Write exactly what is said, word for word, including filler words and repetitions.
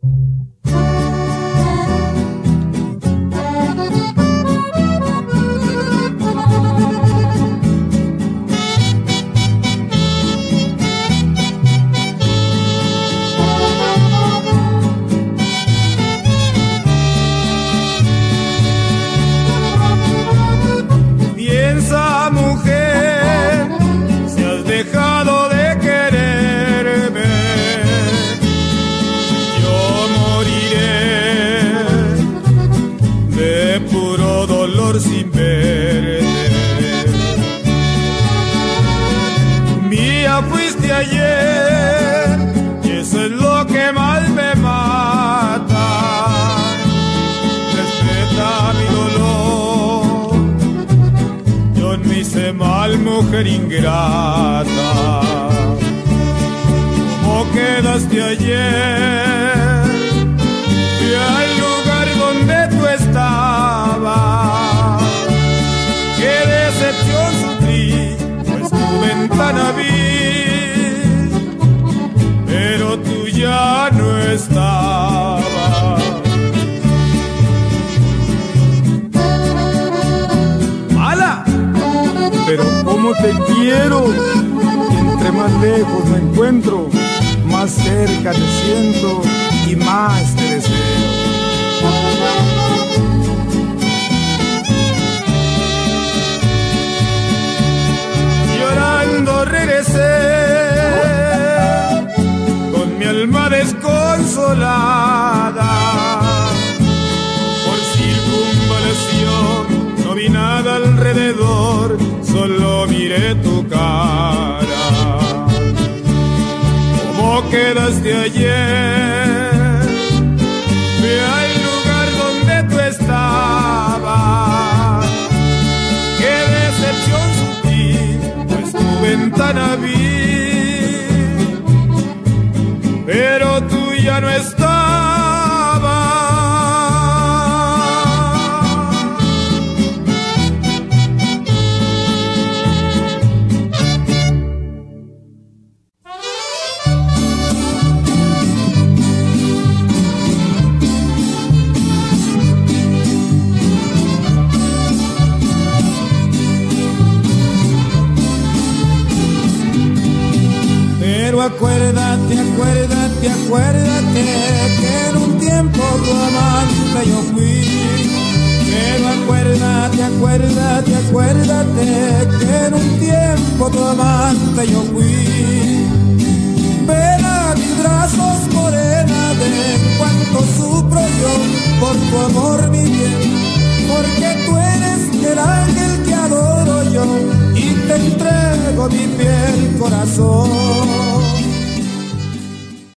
Sin verte. Mía fuiste ayer y eso es lo que más me mata. Respeta mi dolor, yo no hice mal, mujer ingrata. ¿Cómo quedaste ayer? Fui al lugar donde tú estabas. Qué decepción sufrí, pues tu ventana vi, pero tú ya no estabas. ¡Mala! Pero cómo te quiero, entre más lejos me encuentro, más cerca te siento y más te deseo. Llorando regresé con mi alma desconsolada. Por circunvalación no vi nada alrededor, solo miré tu cara. ¿Cómo quedaste ayer? Fui al lugar donde tú estabas. Qué decepción sufrí, pues tu ventana vi, pero tú ya no estabas. Pero acuérdate, acuérdate, acuérdate que en un tiempo tu amante yo fui. Pero acuérdate, acuérdate, acuérdate que en un tiempo tu amante yo fui. Ven a mis brazos, morena, de cuánto sufro yo por tu amor, mi bien, porque tú eres el ángel que adoro yo y te entrego mi piel, corazón.